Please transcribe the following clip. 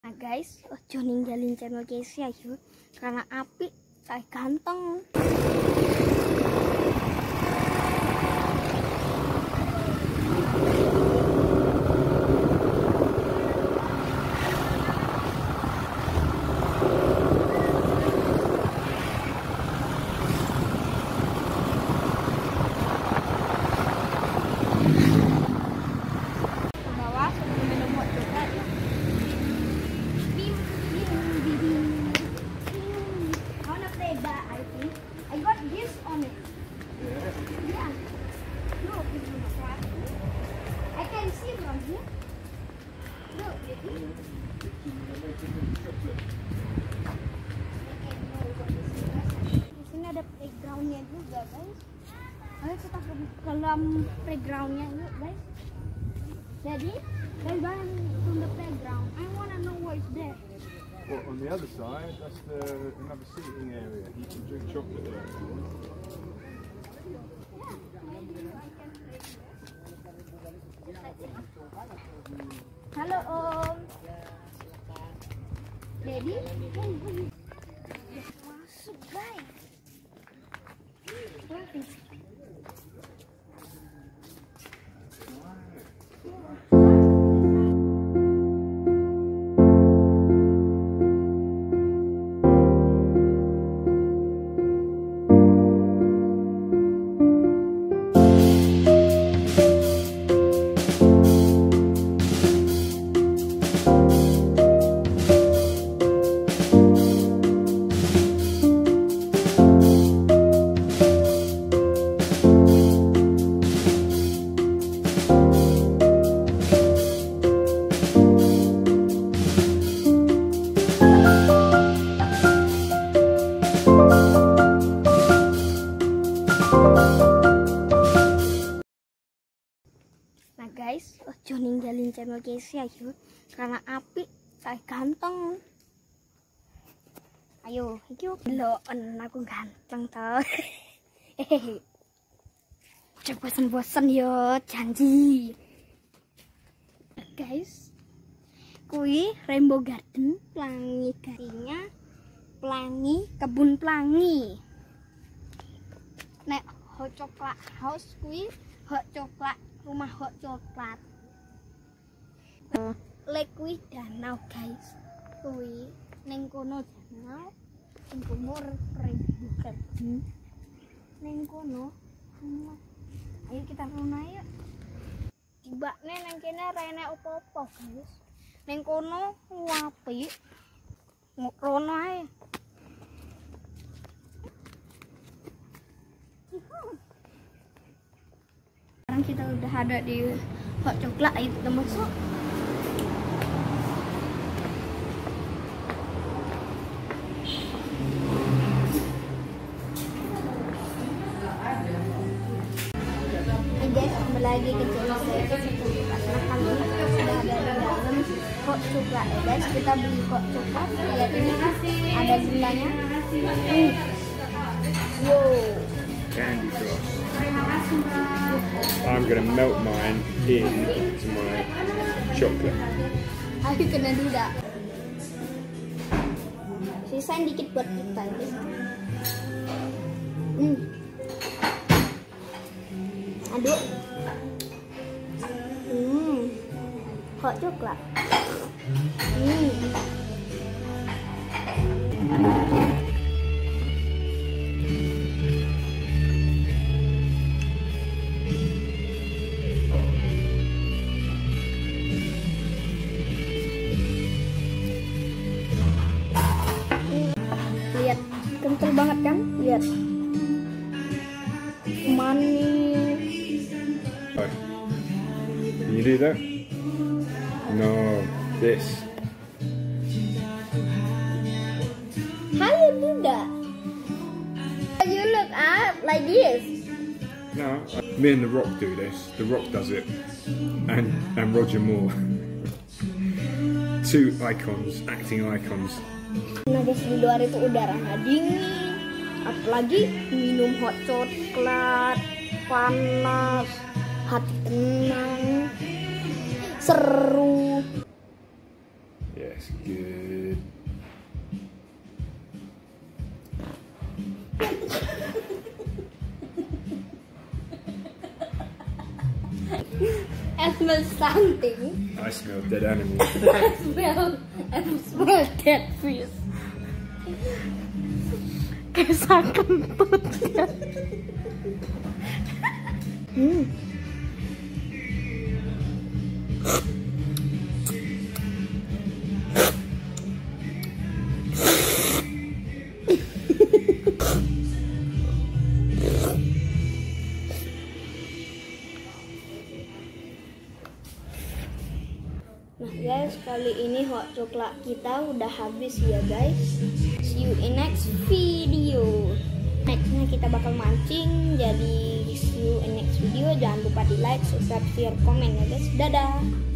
Nah guys, ojo ninggalin channel Casey ayo, karena apik saya ganteng. I got this on it. Yeah. Look, I can see from here. Look, di sini ada playgroundnya juga, guys. Ayo kita ke dalam playgroundnya yuk, guys. Jadi, there's one from the playground. I wanna know what is there. Well, on the other side, that's another seating area. You can drink chocolate there. Halo Om. Daddy, masuk guys. Nah guys, ojo ninggalin channel Casey ayo, karena apik saya ganteng. Ayo, yuk loon aku ganteng toh. Hehehe. Ojo bosen-bosen yo, janji. Nah, guys, kui Rainbow Garden, pelangi garinya, pelangi kebun pelangi. Nek hot coklat house kui hot coklat, rumah hot coklat. Lek kuwi danau guys, kuwi ning kono danau, ning kono Rainbow Garden, ning kono. Ayo kita rono ayo. Tibane nang kene ra enek opo-opo guys. Ning kono apik. Rono ae. Sekarang kita udah ada di hot coklat, ayo kita masuk. Guys, kembali lagi ke channel saya. Karena kali ini kita sudah ada di dalam hot coklat ya guys. Kita beli hot coklat, lihat ini ada gulanya. Wow, Candy floss. I'm going to melt mine into my chocolate. ayo kena duda. Sisain dikit buat kita guys. Aduk. Hot coklat. Lihat, kental banget kan? Lihat. Manis. Can you do that? No, this. How you do that? You look at like this. No, me and The Rock do this. The Rock does it, and Roger Moore. Two icons, acting icons. Nah guys, di luar itu udaranya dingin, apalagi minum hot coklat, panas, hati tenang, seru. Yes. That's good. I smell something. I smell dead animals. I smell dead fish. Kisah kentut. Nah guys, kali ini hot coklat kita udah habis ya guys. See you in next video. Nextnya kita bakal mancing. Jadi see you in next video. Jangan lupa di like, subscribe, share, komen ya guys. Dadah.